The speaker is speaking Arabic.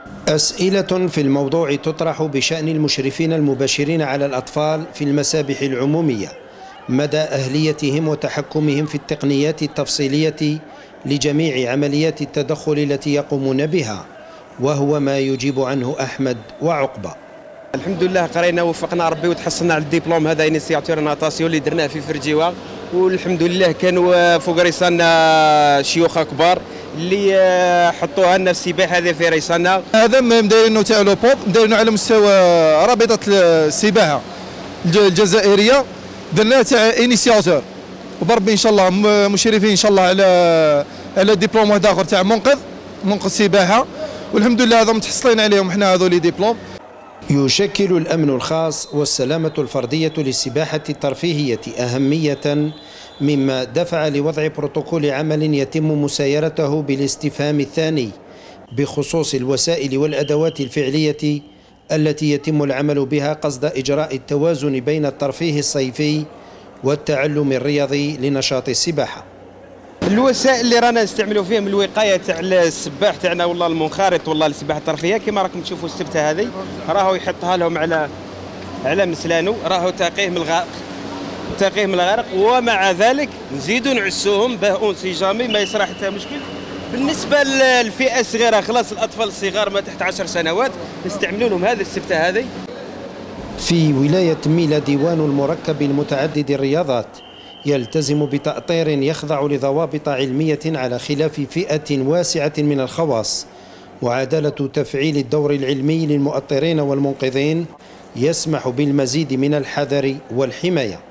أسئلة في الموضوع تطرح بشأن المشرفين المباشرين على الأطفال في المسابح العمومية، مدى أهليتهم وتحكمهم في التقنيات التفصيلية لجميع عمليات التدخل التي يقومون بها، وهو ما يجيب عنه أحمد وعقبة. الحمد لله قرينا ووفقنا ربي وتحصلنا على الدبلوم هذا انيسياتور ناتاسيون اللي درناه في فرجيوه، والحمد لله كانوا فوق ريساننا شيوخ كبار اللي حطوها لنا في السباحه هذه في ريساننا. هذا مدايرينه تاع لو بود مدايرينه على مستوى رابطه السباحه الجزائريه، درناه تاع انيسياتور، وبربي ان شاء الله مشرفين ان شاء الله على دبلوم واحد اخر تاع منقذ سباحه، والحمد لله هذا متحصلين عليهم احنا هذول لي دبلوم. يشكل الأمن الخاص والسلامة الفردية للسباحة الترفيهية أهمية، مما دفع لوضع بروتوكول عمل يتم مسايرته بالاستفهام الثاني بخصوص الوسائل والأدوات الفعلية التي يتم العمل بها قصد إجراء التوازن بين الترفيه الصيفي والتعلم الرياضي لنشاط السباحة. الوسائل اللي رانا نستعملوا فيهم الوقايه تاع السباح تاعنا والله المنخرط والله السباحه الترفيهيه، كما راكم تشوفوا السبته هذه راهو يحطها لهم على مسلانو، راهو تقيه من الغرق، ومع ذلك نزيدوا نعسوهم باه اون سي جامي ما يصرى حتى مشكل. بالنسبه للفئه الصغيره خلاص الاطفال الصغار ما تحت 10 سنوات نستعملوا لهم هذه السبته هذه. في ولاية ميلا ديوان المركب المتعدد الرياضات يلتزم بتأطير يخضع لضوابط علمية على خلاف فئة واسعة من الخواص، وعدالة تفعيل الدور العلمي للمؤطرين والمنقذين يسمح بالمزيد من الحذر والحماية.